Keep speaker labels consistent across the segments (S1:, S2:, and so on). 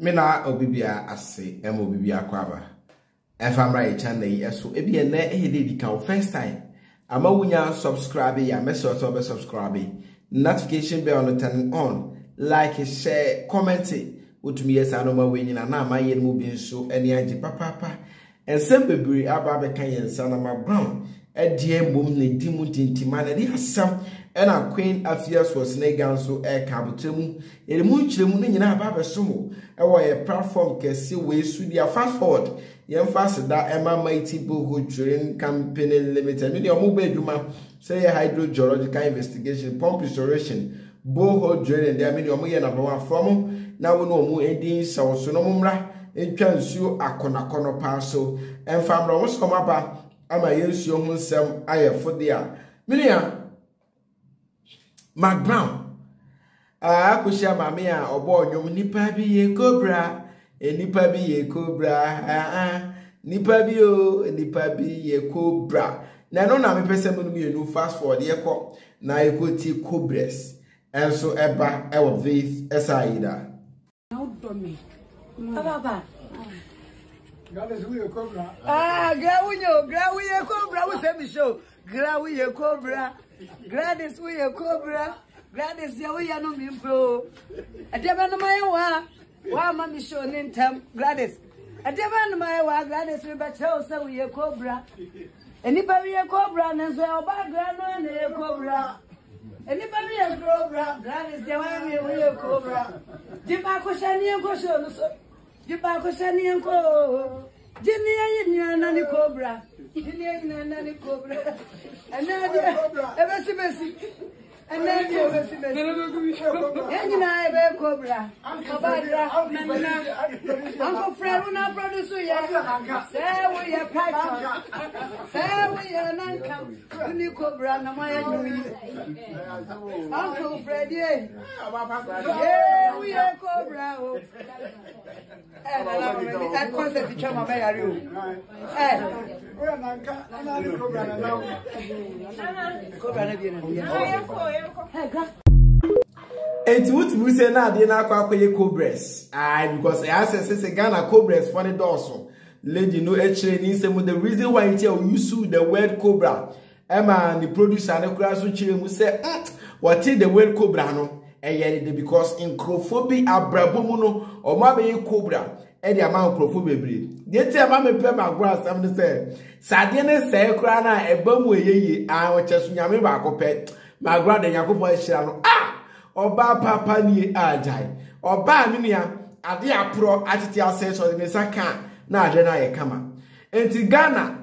S1: na obibia ase em obibia kwaba efamra e channel yi eso e bi na e dey di first time ama wunya subscribe ya message to be subscribe notification bell on turn on like share comment utumi yesa no ma wenyina na ama ye mu bi nso eni age papa ensem bebiri aba be kan yensa na Mcbrown edie mbom ne di mu tintima na di asam ena Queen Afia so snega nso e ka botemu ere mu nkyeremu no nyina aba be somo e wo ye platform kese we su dia fast forward yem fast da ema mighty boho drilling company limited me de omo be adwuma say hydrogeological investigation pump restoration boho drilling there me de omo ye number 1 from na wo no omo edin so no mumra entwa nsuo akonakono pa so emfamra wo so maba ama yensuo hu nsem ayefode a minia Mcbrown akushia mame a obo onyom nipa bi ye cobra nipa bi ye cobra nipa bi o nipa bi ye cobra na no na me pese mo no fast forward ye ko na ye ko ti cobras enso eba e wo this esaida
S2: now do me baba
S3: God is we a cobra.
S2: Grawu ye cobra we say me show grawu ye cobra Gladys we a cobra Gladys ya we no me bro adeba no my wa mama show nintem Gladys adeba no my wa Gladys we ba tell say we a cobra enipa we a cobra na so oba gra no na ye cobra enipa we a cobra Gladys ya we a cobra diba ko shani en ko show no so diba ko shani en ko jini ya na ni cobra jini ya na ni cobra and then Besi and then you cobra. Uncle Fred will not produce you. Say we are python. Say we are non new cobra. No my Uncle Fred, yeah, we are cobra. That concept is from my room.
S1: And what we say now, they na kwa cobras. Because I say Ghana cobras for the dorsal. Lady no actually needs some the reason why you sue the word cobra. Emma the producer and the class which you say, what is the word cobra no? Because in crophobia abrabomuno or maybe cobra. Edi ama nkrofo bebre de ti ama me pe Mcbrown sam de se sade ne se kra na eba mu eyeye a o chesu nyame ba akopɛ Mcbrown de yakopɔ ahira no oba papa ni ajai oba minia ade apro atete ase so de saka na ade na ye kama enti Ghana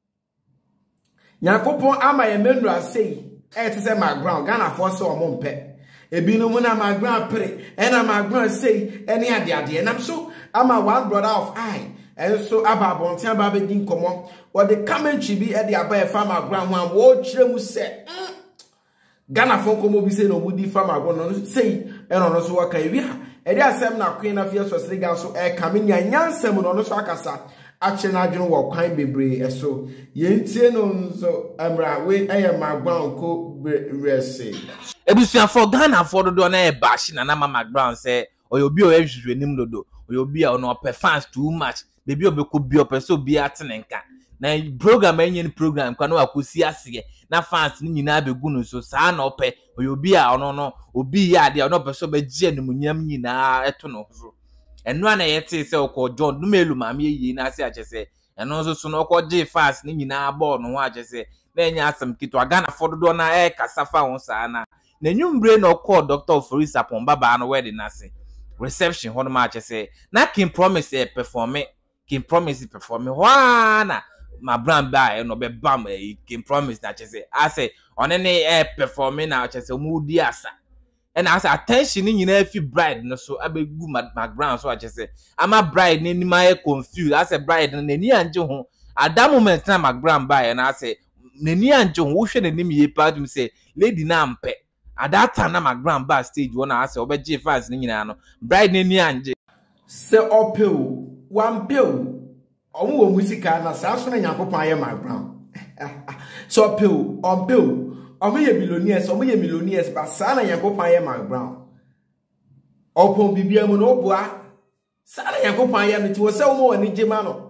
S1: yakopɔ ama ye menu asei te se Mcbrown Ghana for so omo mpe ebinu mu na Mcbrown pere na Mcbrown sei ene ade nam so ama one brother of I and so ababonti ababe din komo what the commentary be e dey aba farm Mcbrown ho wo kire mu se Ghana fo komo bi se no mu di farm Mcbrown no sei e no so waka wi e dey asem na Queen Afia so sliga so e kamenya nyansem no so akasa ache na adwene wo kwan bebre e so yentie no nso amra we e Mcbrown ko rese
S4: ebusia for Ghana for do na e bash na Mcbrown say oyobi o ehwehwe nim dodo oyobi a no pe fans too much baby obeko bi opeso bi atenenka na program enye program kwa no akosi ase na fans ni nyina begu no so saa na ope oyobi a ono no obi ya de no peso be gye animunyam nyina eto no so eno na yete se okọ John numelu maame yi na ase achese eno so no okọ gye fans ni nyina ball no ho achese na enya asem kito Ghana fododo na e kasafa won saa na nyumbre na okọ Dr. Forisa Pombaba no wedding na se reception hono ma achese na King Promise perform King Promise perform na Mcbrown ba no be bam King Promise na achese ase one ne perform na achese mu di asa and as attention ni nyina fi bride no so abegu Mcbrown so achese ama bride ni ma confused ase bride na ni anje ho at that moment na Mcbrown ba na ase ni anje ho wo hwe na nim ye pa dum say lady na ampe at that time na Mcbrown ba stage one ase obeje fans ni nyina no bride ni anje
S1: se opeu one pill omo wo musika na sa so na Nyankopon aye Mcbrown so opeu on pill omo ye millionaires ba sa na Nyankopon aye Mcbrown opon bibia mu no boa Sana Yakopon yam it was so more in Jimano.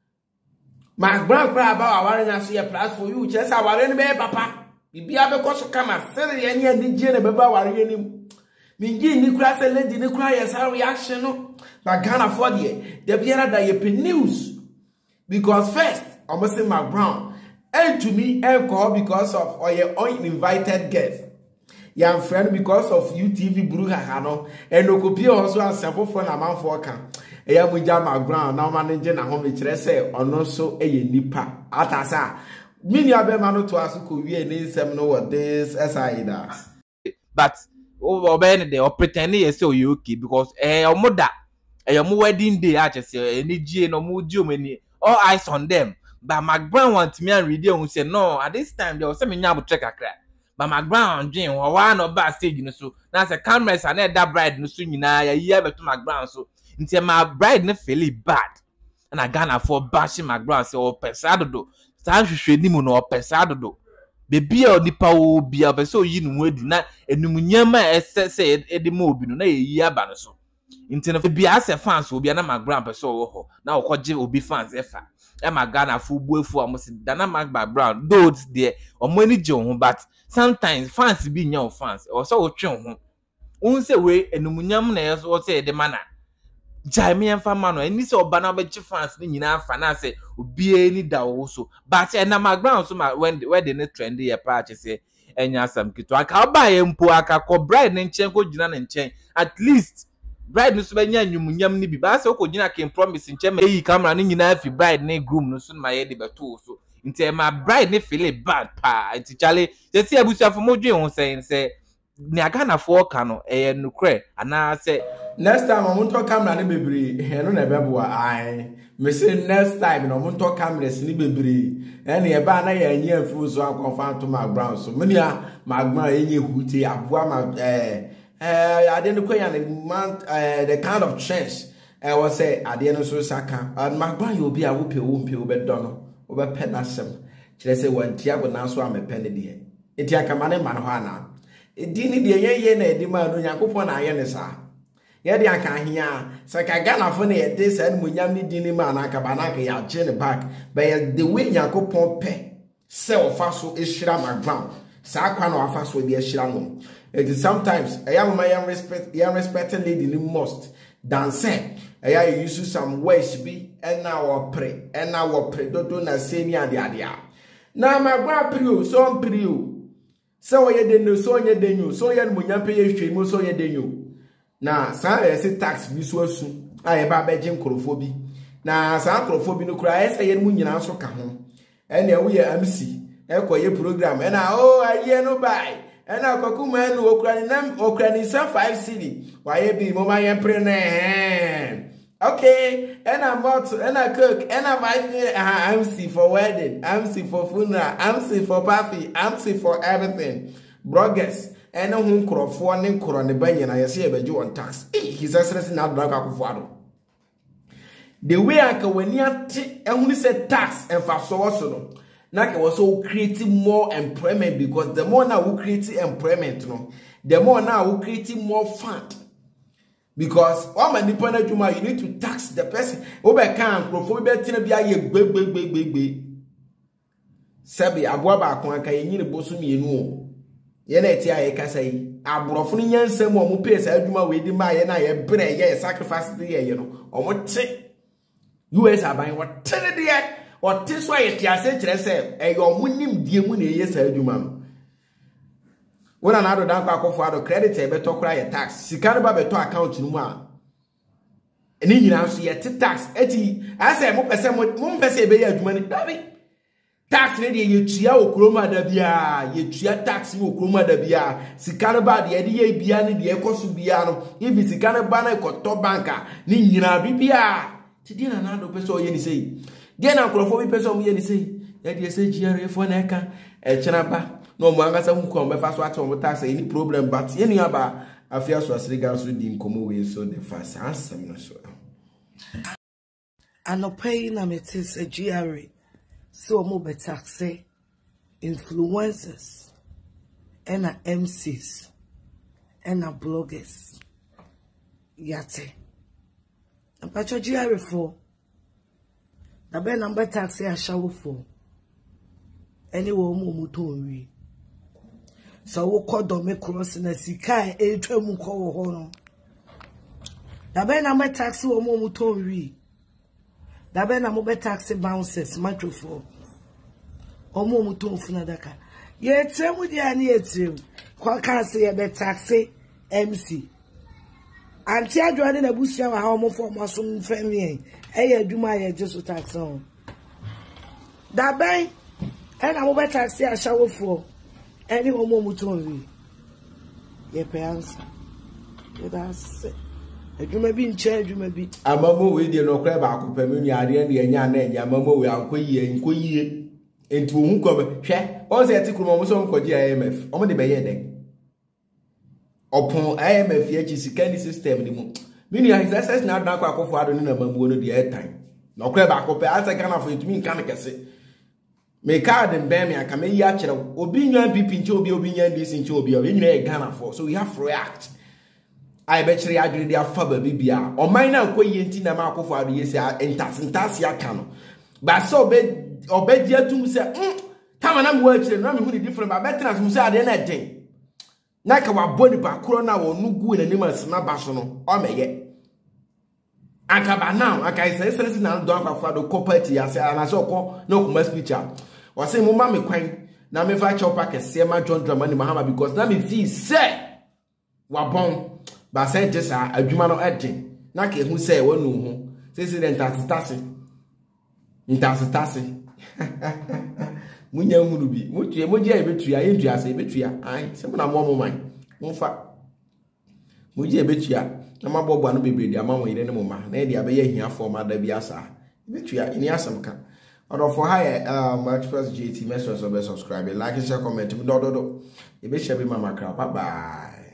S1: Mcbrown cry about our warning as a plus for you, just our enemy, papa. Be able to come and sell any and the Jenny about our enemy. Mingi ni cry, say, lady, ni cry as our reaction, no. But can't afford ye. The Vienna that you pay news. Because first, I must say Mcbrown. And to me, call because of or your uninvited guest. Young friend because of UTV Bruga Hano. And no copy also and sample for a man for camp. A young Mcbrown now managing a home which say or no so a nipa. Atasa. Many other man to us who we need some know what this as I does.
S4: But over Ben, they are pretending so you keep because your mother, your wedding day, I just say any G no more Germany, all eyes on them. But Mcbrown wants me and read who say no, at this time there was some to check a crack. But Mcbrown, Jane, or one or bad stage in the so now the cameras and that bride no soon a year to Mcbrown so until my bride no feel bad. And I gonna for bashing Mcbrown say oh pesado. Sam should him no pesado. Baby or nipa will be a so you would not and Numunyama said Eddie Moby no year banaso. Instead of be as a fans will be an Mcbrown so now what Jim will be fans efa. Emma Ghana full boy for almost Dana Mcbrown, those there or money John, but sometimes fans be your fans or so chum. Won't say way and Numunyam nails or say the manner. Jamie and Famano, and this or Banabet fans, Nina Fanase, would be any da also. But and Mcbrown so when the net trendy a party say, and ya some kito. I can't buy him poaka, call bride and chain, go Jinan and chain. At least, bride no Subanya, you munyam nibi, but so could Jina can promise in Chema, he come running in if you bride, nay groom, no soon my head, but too so. Until my bride, ne feel it bad, pa, and Charlie, they see a bush of Mojo saying, say, Niagana for cano, a no cray, and I say,
S1: next time I won't talk camera ni baby. I don't know I. Me say next time I won't talk camera ni baby. Any eba na ye nye full so I confirm to Mcbrown. So many Mcbrown yenye huti abua ma I didn't quite the kind of change I was say I didn't so saka. And Mcbrown you be a wumpe be dono over penasem. She say one tiago na so am a penny there. Etia kamane man ho ana. E dini de ye na edi ma no Yakopon na ye ne sa. Yedi aka hia saka Ghana fo na yede sa munyam ni dini ma na aka banaka ya gene back but the way Yakopon pe se ofa so ehira Mcbrown sa kwa na ofa so de ehira no it is sometimes mama yan respect lady ni most than say you use some words be and now wopre dodo na semi ade ade na Mcbrown priyo so priyo so ye de no so ye de nyu so ye munyam pe ye hwemu so ye de nyu na sa ese tax bi so asu aye ba beje nkrofo bi na sa nkrofo bi no kura ese ye mu nyina so ka ho ene wo ye MC ekoye program ena aye no bai ena kokuma enu okura ni 5 city wa ye bi mo ma ye pre ne okay ena mot ena cook ena my MC for wedding MC for funeral MC for party MC for everything bloggers and no one crop for one crop the banyan I say about you on tax. His excellency not drag up. The way I can when you and only said tax and fast so also Naka was so creating more employment because the more now we create employment, no, the more now we create more fund. Because all my dependent you need to tax the person. Over can crop better be a big. Sabi abwaba kwa ka yin bosu mienu. Ye na eti aye kasa yi aborofo no nyansam o mo pese adwuma we di ma ye na ye bre ye sacrifice de ye no o mo te US aban wo te de ye o te so ye ti ase kire se e yo mo nim die mu na ye sa adwuma no wona na do dan kwa akofo ado credit e beto kra ye tax sika no ba beto account no mu a eni nyina so ye te tax eti ase mo pese be ye adwuma ni dabi tax ne de ye tua okroma da bia ye tua tax wo okroma da bia sika no ba de ye bia ne de ekoso bia no if sika no ba na ekoto banka ni nyina bibia ti di na do pese o ye ni sei de na nkrofo bi pese o ye ni sei ye de se GRA fo na eka e kyena ba no mo angasa hu ko be fa so ato mo tax any problem but ye ni aba Afia so asriga so di nkomo we so the fast ansem no so
S2: anopay na metis a GRA so mo be taxe influencers and MCs and bloggers yate Mpacho GR for. Na be number taxi a shower for. Any woman mutonwi. So wo call do me cross na sika e twam ko ho no. Na be number taxi wo mutonwi. Na be na mo be taxi bouncers microphone. Omo mutonfu na daka. Ye tremu dia na ye tremu. Kwa kan se ye be taxi MC. Anti adwane na busia wa ha omo fo mo so mfam yen. Eye aduma ye jesu taxi on. Da ben e na mo be taxi a shawo fo. Eni omo mutonwi. Ye pe answer. That's it. Aduma bi nche aduma bi.
S1: Amamo we de no kra ba akopam nuare ne nya na nya amamo we ankoyie. Enti wo hu ko hwe on se ati krumo mo so nkoji IMF omo de be ye den opon IMF ye chi sika system ni mu mini access na dan kwa akofo ado ni na mamuo no de airtime na okra ba akope asa Ghana for itumi nka kese me card mbem me aka me yi a kire obi nwan pipi nche obi nyan dis nche obi nyina e Ghana for so we have to react I be kire adwene de afa ba bibia oman na akoyi enti na ma akofo ado yesi entase aka no ba so be obedi atum se tama na mwa chire na me hu ni different ba betra mu se ade na den na ka wa boni ba kro na wo nugu na nim asema ba so no o meye aka ba now aka ise na do akwa do property ya se na so ko na kuma speech o se mu ma me kwan na me fa chopa kese ma John Dramani Mahama because na me feel say wa bon ba se jesa adwuma no eden na ka hu se wo nu hu se den tase munya hunu bi mutue moji ebetua yendua se ebetua ai se na mo man monfa moji ebetua na mabobwa no bebredi amamo yire ne moma na e dia be yahia form ada bi asa ebetua ini asam ka odofo ha express GT message so be subscribe like share comment do ebe share be mama crap bye.